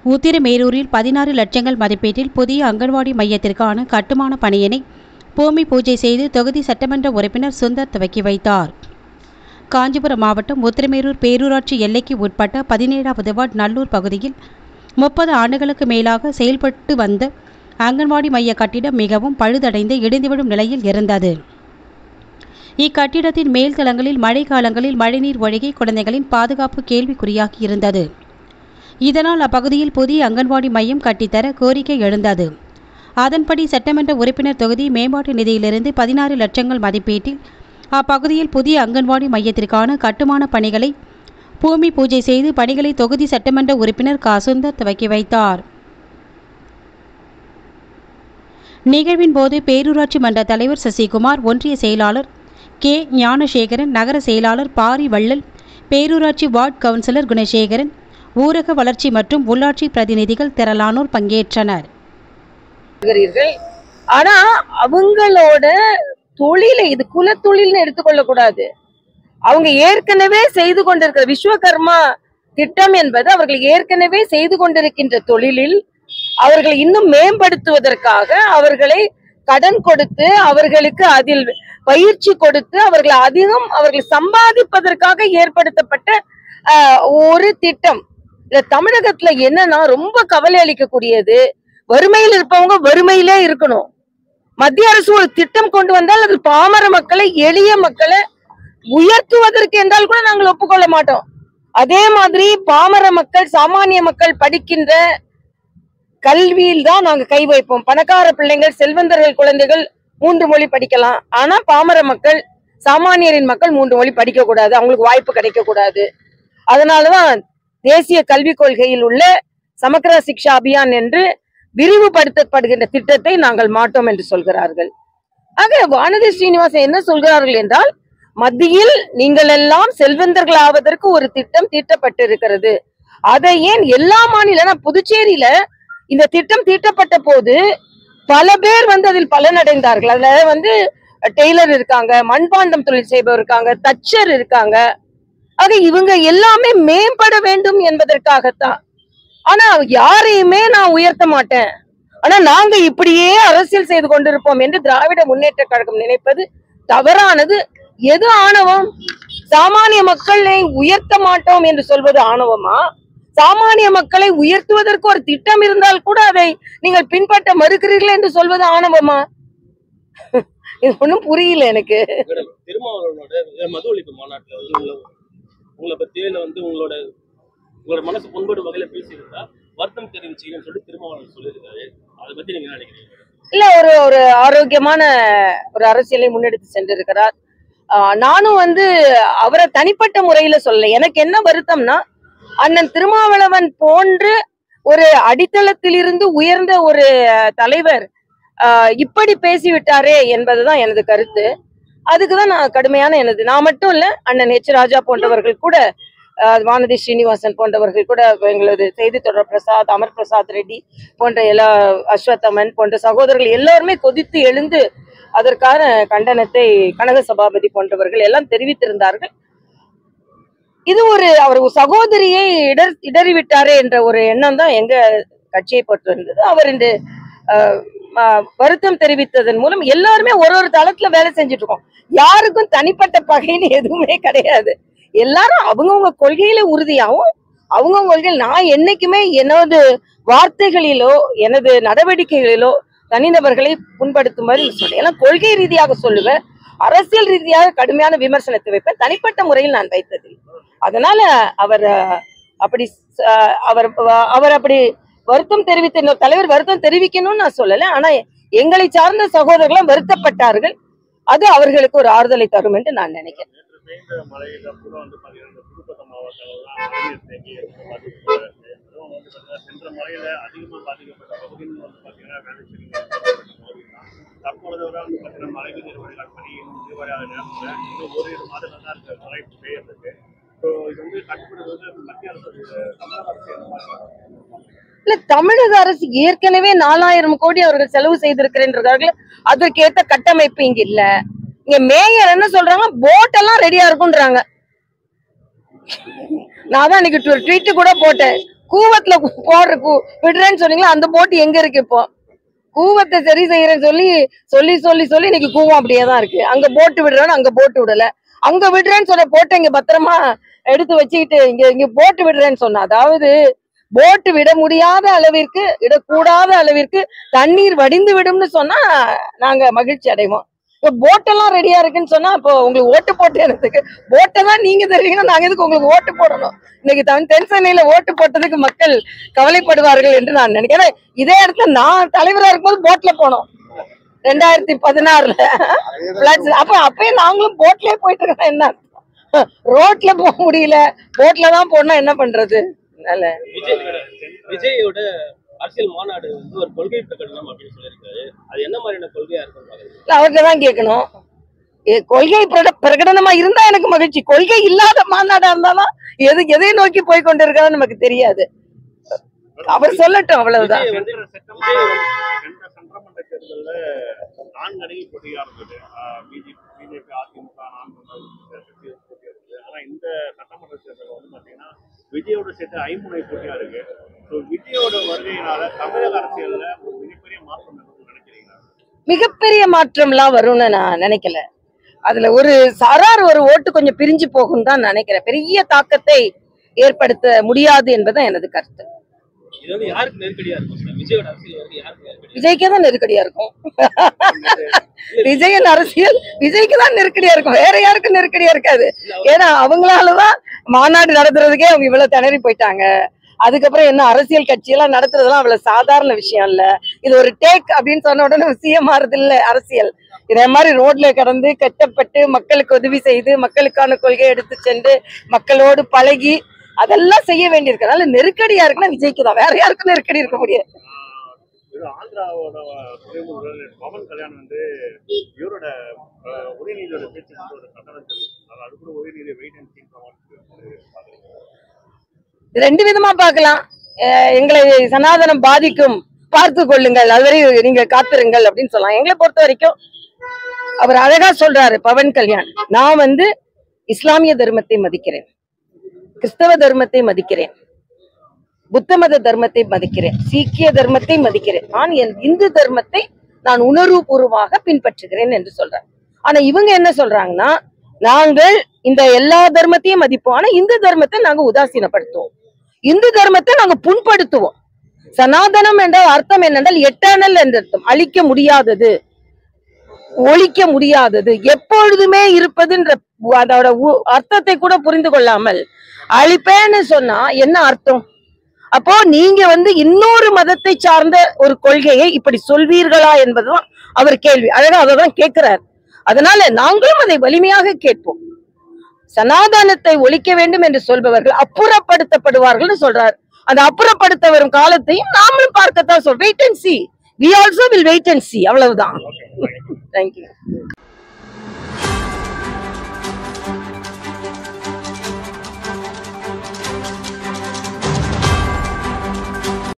உத்திரமேரூரில் 16 லட்சங்கள் மதிப்பீட்டில் புதிய அங்கன்வாடி மையத்திற்கான கட்டுமான பணியினை பூமி பூஜை செய்து தொகுதி சட்டமன்ற உறுப்பினர் சுந்தர் துவக்கி வைத்தார். காஞ்சிபுரம் மாவட்டம் உத்திரமேரூர் பேரூராட்சி எல்லைக்கு உட்பட்ட 17வது வார்டு நல்லூர் பகுதியில் 30 ஆண்டுகளுக்கு மேலாக செயல்பட்டு வந்த அங்கன்வாடி மைய கட்டிடம் மிகவும் பழுதடைந்து இடிந்துவிடும் நிலையில் இருந்தது. இக்கட்டிடத்தின் மேல்தளங்களில் மழை காலங்களில் மழைநீர் ஒழுகி குழந்தைகளின் பாதுகாப்பு கேள்விக்குறியாகி இருந்தது. இதனால் அப்பகுதியில் புதிய அங்கன்வாடி மையம் கட்டித்தர கோரிக்கை எழுந்தது. அதன்படி சட்டமன்ற உறுப்பினர் தொகுதி மேம்பாட்டு நிதியிலிருந்து 16 லட்சங்கள் மதிப்பீட்டில் அப்பகுதியில் புதிய அங்கன்வாடி மையத்திற்கான கட்டுமான பணிகளை பூமி பூஜை செய்து பணிகளை தொகுதி சட்டமன்ற உறுப்பினர் க. சுந்தர் துவக்கி வைத்தார். நிகழ்வின் போது பேரூராட்சி மன்ற தலைவர் சசிகுமார், ஒன்றிய செயலாளர் கே. ஞானசேகரன், நகர செயலாளர் பாரி வள்ளல், பேரூராட்சி வார்டு கவுன்சிலர் குணசேகரன், ஊரக வளர்ச்சி மற்றும் உள்ளாட்சி பிரதிநிதிகள் திரளானோர் பங்கேற்றனர். ஆனா அவங்களோட தொழிலை இது குலத்தொழில்னு எடுத்துக்கொள்ள கூடாது. அவங்க ஏற்கனவே செய்து கொண்டிருக்கிற விஸ்வகர்மா திட்டம் என்பது அவர்கள் ஏற்கனவே செய்து கொண்டிருக்கின்ற தொழிலில் அவர்களை இன்னும் மேம்படுத்துவதற்காக அவர்களை கடன் கொடுத்து அவர்களுக்கு அதில் பயிற்சி கொடுத்து அவர்கள் சம்பாதிப்பதற்காக ஏற்படுத்தப்பட்ட ஒரு திட்டம். இந்த தமிழகத்துல என்னன்னா ரொம்ப கவலை அளிக்கக்கூடியது, வறுமையில் இருப்பவங்க வறுமையிலே இருக்கணும். மத்திய அரசு ஒரு திட்டம் கொண்டு வந்தால் அது பாமர மக்களை, எளிய மக்களை உயர்த்துவதற்கு என்றால் கூட நாங்கள் ஒப்புக்கொள்ள மாட்டோம். அதே மாதிரி பாமர மக்கள், சாமானிய மக்கள் படிக்கின்ற கல்வியில் தான் நாங்க கை வைப்போம். பணக்கார பிள்ளைங்கள், செல்வந்தர்கள் குழந்தைகள் 3 மொழி படிக்கலாம். ஆனா பாமர மக்கள், சாமானியரின் மக்கள் 3 மொழி படிக்க கூடாது, அவங்களுக்கு வாய்ப்பு கிடைக்க கூடாது. அதனாலதான் தேசிய கல்விக் கொள்கையில் உள்ள சமக்கிர சிக்ஷா அபியான் என்று விரிவுபடுத்தப்படுகின்ற திட்டத்தை நாங்கள் மாட்டோம் என்று சொல்கிறார்கள். ஆக வானதி ஸ்ரீனிவாசன் என்ன சொல்கிறார்கள் என்றால், மத்தியில் நீங்கள் எல்லாம் செல்வந்தர்கள் ஆவதற்கு ஒரு திட்டம் தீட்டப்பட்டிருக்கிறது. அதை ஏன் எல்லா மாநில புதுச்சேரியில இந்த திட்டம் தீட்டப்பட்ட போது பல பேர் அதில் பலனடைந்தார்கள். அதுல டெய்லர் இருக்காங்க, மண்பாண்டம் தொழில் செய்பவர் இருக்காங்க, தச்சர் இருக்காங்க. ஆக இவங்க எல்லாமே மேம்பட வேண்டும் என்பதற்காகத்தான். ஆனா யாரையுமே நான் உயர்த்த மாட்டேன், ஆனா நாங்க இப்படியே அரசியல் செய்து கொண்டிருப்போம் என்று திராவிட முன்னேற்ற கழகம் நினைப்பது தவறானது. எது ஆணவம்? சாமானிய மக்களை உயர்த்த மாட்டோம் என்று சொல்வது ஆணவமா? சாமானிய மக்களை உயர்த்துவதற்கு ஒரு திட்டம் இருந்தால் கூட அதை நீங்கள் பின்பற்ற மறுக்கிறீர்கள் என்று சொல்வது ஆணவமா? இது ஒன்றும் புரியல எனக்கு. திருமாவளவனோட மது ஒழிப்பு மாநாட்டில் உங்களை பத்தி உங்களோட மனசு புண்படும் வகையில பேசியிருந்தா வருத்தம் தெரிவிச்சீங்கன்னு சொல்லி திருமாவளவன் சொல்லியிருக்காரு. அதை பத்தி நீங்க நினைக்கிறீங்க? இல்ல, ஒரு ஆரோக்கியமான ஒரு அரசியலை முன்னெடுத்து சென்றிருக்கிறார். நானும் அவரை தனிப்பட்ட முறையில சொல்ல, எனக்கு என்ன வருத்தம்னா, அண்ணன் திருமாவளவன் போன்று ஒரு அடித்தளத்திலிருந்து உயர்ந்த ஒரு தலைவர் இப்படி பேசிவிட்டாரே என்பதுதான் எனது கருத்து. அதுக்குதான் நான் கடுமையான நான் மட்டும் இல்ல, அண்ணன் எச். ராஜா போன்றவர்கள் கூட, வானதி ஸ்ரீனிவாசன் போன்றவர்கள் கூட, எங்களது செய்தி தொடர் பிரசாத், அமர் பிரசாத் ரெட்டி போன்ற எல்லா, அஸ்வத்தமன் போன்ற சகோதரர்கள் எல்லாருமே கொதித்து எழுந்து அதற்கான கண்டனத்தை கனக சபாபதி போன்றவர்கள் எல்லாம் தெரிவித்திருந்தார்கள். இது அவர் சகோதரியை இடறிவிட்டாரே என்ற ஒரு எண்ணம் தான் எங்க கட்சியை பொறுத்து இருந்தது. அவர் இந்த வருத்தம் தெரிவித்ததன் மூலம் எல்லாருமே ஒரு தளத்துல வேலை செஞ்சுட்டு இருக்கோம். யாருக்கும் தனிப்பட்ட பகைன்னு எதுவுமே கிடையாது. எல்லாரும் அவங்கவுங்க கொள்கையில உறுதியாகவும், அவங்கவுங்க கொள்கையில் நான் என்னைக்குமே எனது வார்த்தைகளிலோ எனது நடவடிக்கைகளிலோ தனிநபர்களை புண்படுத்துமாறு சொல்றேன். ஏன்னா கொள்கை ரீதியாக சொல்லுவேன், அரசியல் ரீதியாக கடுமையான விமர்சனத்தை வைப்பேன், தனிப்பட்ட முறையில் நான் வைத்ததில்லை. அதனால அவர் அப்படி வருத்தம் தெரிவித்த இன்னொரு தலைவர் வருத்தம் தெரிவிக்கணும்னு நான் சொல்லல. ஆனா எங்களை சார்ந்த சகோதரர்களும் வருத்தப்பட்டார்கள். அது அவர்களுக்கு ஒரு ஆறுதலை தரும் என்று நான் நினைக்கிறேன். இல்ல, தமிழக அரசு ஏற்கனவே 4000 கோடி அவர்கள் செலவு செய்திருக்கிறார்கள். அதற்கேற்ற கட்டமைப்பு இங்க இல்ல. இங்க மேயர் என்ன சொல்றாங்க, போட் எல்லாம் ரெடியா இருக்குன்றாங்க. நான் தான் இன்னைக்கு ட்வீட் கூட போட்டேன், கூவத்துல போடுற விடுறேன்னு சொன்னீங்களா, அந்த போட்டு எங்க இருக்கு இப்போ? கூவத்தை சரி செய்யறேன்னு சொல்லி சொல்லி சொல்லி சொல்லி இன்னைக்கு கூவம் அப்படியே தான் இருக்கு. அங்க போட்டு விடுறேன்னு அங்க போட்டு விடல, அங்க விடுறேன்னு சொன்ன போட்டு இங்க பத்திரமா எடுத்து வச்சுக்கிட்டு இங்க போட்டு விடுறேன்னு சொன்ன. அதாவது போட்டு விட முடியாத அளவிற்கு, விடக்கூடாத அளவிற்கு தண்ணீர் வடிந்து விடும்னு சொன்னா நாங்க மகிழ்ச்சி அடைவோம். இப்போ போட்டெல்லாம் ரெடியா இருக்குன்னு சொன்னா, இப்போ உங்களுக்கு ஓட்டு போட்டு எனக்கு போட்டை தான் நீங்க தருவீங்கன்னா நாங்க எதுக்கு உங்களுக்கு ஓட்டு போடணும்? இன்னைக்கு தென்சென்னையில ஓட்டு போட்டதுக்கு மக்கள் கவலைப்படுவார்கள் என்று நான் நினைக்கிறேன். இதே இடத்துல நான் தலைவரா இருக்கும்போது போட்ல போனோம் 2016. அப்ப அப்பயே நாங்களும் போட்லயே போயிட்டு இருக்கோம். என்ன ரோட்ல போக முடியல, போட்ல தான் போனா என்ன பண்றது? விஜயோட அரசியல் மாநாடு வந்து ஒரு கொள்கை பிரகடனம் அப்படின்னு சொல்லியிருக்காரு. அது என்ன மாதிரியான கொள்கையா இருக்கும் அவர்கிட்ட தான் கேட்கணும். கொள்கை பிரகடனமா இருந்தா எனக்கு மகிழ்ச்சி. கொள்கை இல்லாத மாநாடா இருந்தாலும் எதை நோக்கி போய் கொண்டிருக்கான்னு நமக்கு தெரியாது. அவர் சொல்லட்டும், அவ்வளவுதான். சட்டமன்ற தேர்தலில் 4 அணிகள் போட்டியா இருந்தது. பிஜேபி, அதிமுக, ஆனா இந்த சட்டமன்ற தேர்தல் வந்து பாத்தீங்கன்னா விஜயோட சேர்த்து 5 முனை போட்டியா இருக்கு. விஜயோட வருகையினால தமிழக அரசியல்ல ஒரு மிகப்பெரிய மாற்றம் நினைக்கிறீங்களா? மிகப்பெரிய மாற்றம்லாம் வரும்னு நான் நினைக்கல. அதுல ஒரு சாரார் ஒரு ஓட்டு கொஞ்சம் பிரிஞ்சு போகும் தான் நினைக்கிறேன். பெரிய தாக்கத்தை ஏற்படுத்த முடியாது என்பதுதான் எனது கருத்து. விஜய்க்கே தான் நெருக்கடியா இருக்கும். விஜயன் அரசியல் விஜய்க்கு தான் நெருக்கடியா இருக்கும், வேற யாருக்கும் நெருக்கடியா இருக்காது. ஏன்னா அவங்களாலதான் மாநாடு நடத்துறதுக்கே அவங்க இவ்வளவு திணறி போயிட்டாங்க. அதுக்கப்புறம் என்ன அரசியல் கட்சியெல்லாம் நடத்துறதுலாம் அவ்வளவு சாதாரண விஷயம் இல்ல. இது ஒரு டேக் அப்படின்னு சொன்ன உடனே விஷயம் மாறுது இல்ல அரசியல். இதே மாதிரி ரோட்ல கடந்து கஷ்டப்பட்டு மக்களுக்கு உதவி செய்து மக்களுக்கான கொள்கையை எடுத்து சென்று மக்களோடு பழகி அதெல்லாம் செய்ய வேண்டியிருக்கிறதுனால நெருக்கடியா இருக்குன்னா விஜய்க்கு தான், வேற யாருக்கும் நெருக்கடி இருக்க முடியாது. ஆந்திராவோட பவன் கல்யாண் வந்து இவரோட உதயநிதியோட பேச்சு வந்து ஒரு கட்டணம் தெரிவித்தார். அது கூட உதயநிதி வெயிட் அண்ட் சீ ரெண்டு விதமா பார்க்கலாம். எங்களை சனாதனம் பாதிக்கும், பார்த்து கொள்ளுங்கள், அதுவரை நீங்க காத்திருங்கள் அப்படின்னு சொல்லலாம். எங்களை பொறுத்த வரைக்கும் அவர் அழகா சொல்றாரு பவன் கல்யாண், நான் வந்து இஸ்லாமிய தர்மத்தை மதிக்கிறேன், கிறிஸ்தவ தர்மத்தை மதிக்கிறேன், புத்த மத தர்மத்தை மதிக்கிறேன், சீக்கிய தர்மத்தை மதிக்கிறேன், நான் என் இந்து தர்மத்தை நான் உணர்வுபூர்வமாக பின்பற்றுகிறேன் என்று சொல்றாங்க. ஆனா இவங்க என்ன சொல்றாங்கன்னா, நாங்கள் இந்த எல்லா தர்மத்தையும் மதிப்போம், ஆனா இந்து தர்மத்தை நாங்க உதாசீனப்படுத்துவோம், இந்து தர்மத்தை நாங்க புண்படுத்துவோம். சனாதனம் என்ற அர்த்தம் என்னென்றால் எட்டர்னல் என்ற அர்த்தம், அழிக்க முடியாதது, ஒழிக்க முடியாதது, எப்பொழுதுமே இருப்பதுன்ற அதோட அர்த்தத்தை கூட புரிந்து கொள்ளாமல் அழிப்பேன்னு சொன்னா என்ன அர்த்தம்? அப்போ நீங்க வந்து இன்னொரு மதத்தை சார்ந்த ஒரு கொள்கையை இப்படி சொல்வீர்களா என்பதுதான் அவர் கேள்வி. அழகா அதான் கேட்கிறார். அதனால நாங்களும் அதை வலிமையாக கேட்போம். சனாதனத்தை ஒழிக்க வேண்டும் என்று சொல்பவர்கள் அப்புறப்படுத்தப்படுவார்கள் சொல்றார். அந்த அப்புறப்படுத்த வரும் காலத்தையும் நாமளும் பார்க்கத்தான் சொல்றோம். Wait and see. We also will wait and see. அவ்வளவுதான். Thank you.